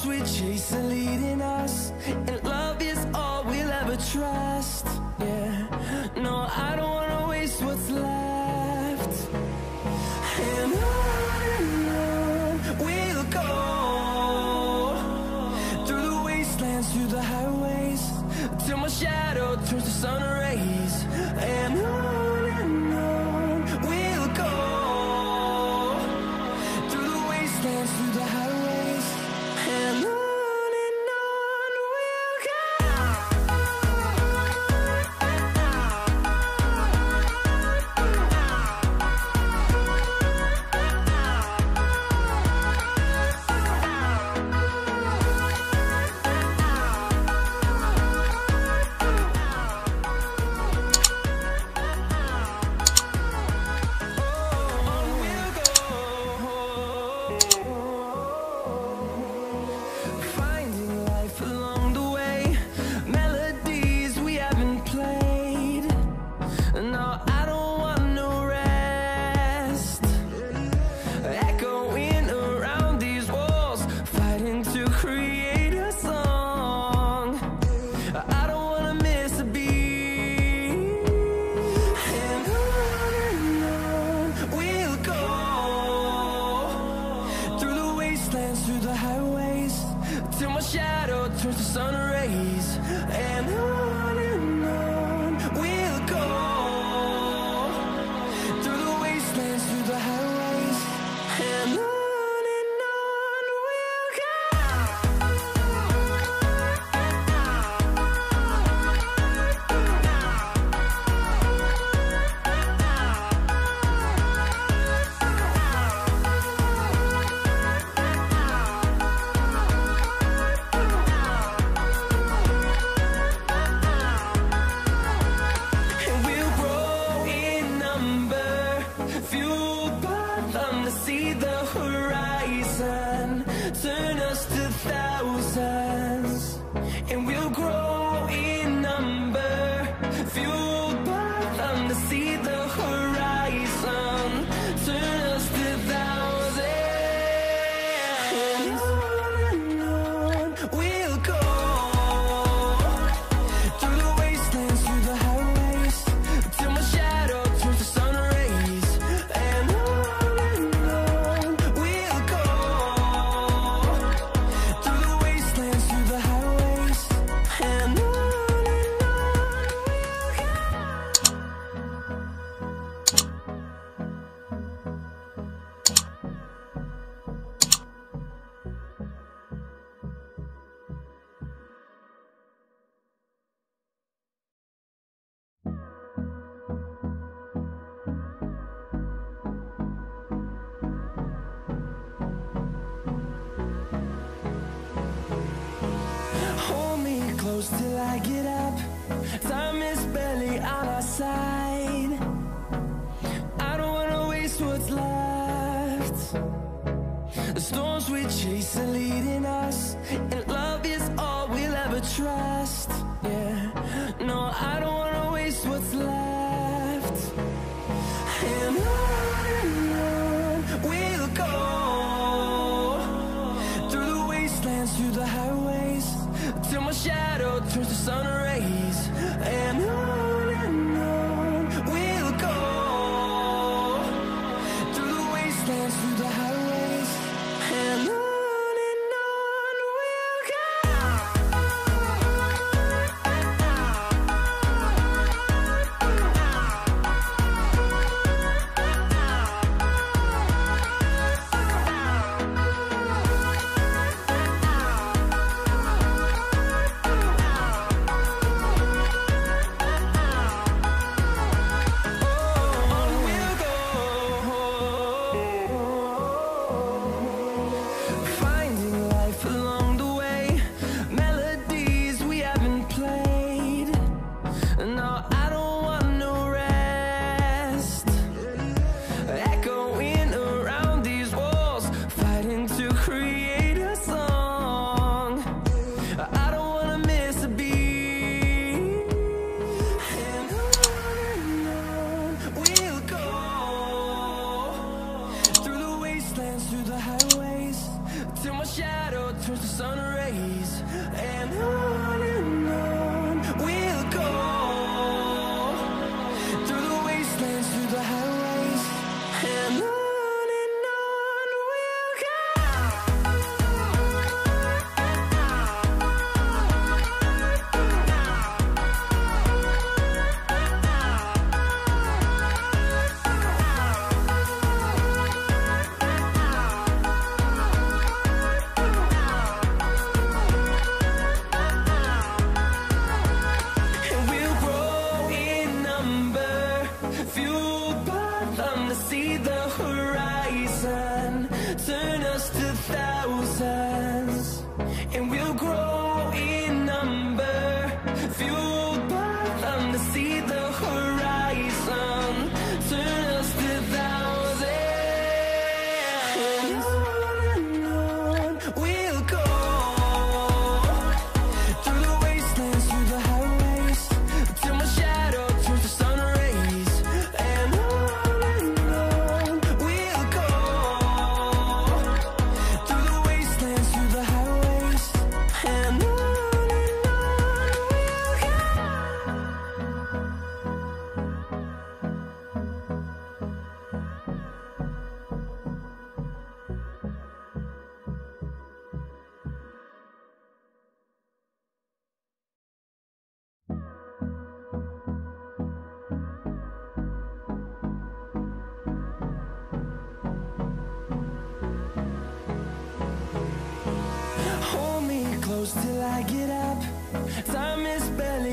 we chase are leading us, and love is all we'll ever trust. Yeah, no, I don't wanna waste what's left. And on we'll go, through the wastelands, through the highways, till my shadow turns to sun rays. And on we'll go, through the wastelands, through the highways, and on we'll go. Finding life along the way, melodies we haven't played. No, I don't want no rest. Echoing around these walls, fighting to create a song. I don't wanna miss a beat. And on we'll go, through the wastelands, through the highways, till my shadow turns to sun rays. And on we'll go, through the wastelands, through the highways, and on we'll go. And we'll grow in number, fueled by them to see the horizon, turn us to thousands. And we'll grow in number, fueled by them to see the horizon, turn us to thousands. And on we'll go, through the wastelands, through the highways, till my shadow turns to sun rays. And on we'll go, through the wastelands, through the highways, and on we'll go. Hold me close till I get up. Time is barely on our side. I don't wanna waste what's left. The storms we chase are leading us, and love is all we'll ever trust. Yeah, no, I don't wanna waste what's left. And on we'll go, through the wastelands, through the highways, till my shadow turns to sun rays. And on we'll go, through the wastelands, through the highways, and on we'll go. fueled by them to see the horizon, turn us to thousands. And on we'll go, through the wastelands, through the highways, till my shadow turns to sun rays. And on we'll go, through the wastelands, through the highways. And on we'll go. Hold me close till I get up. Time is barely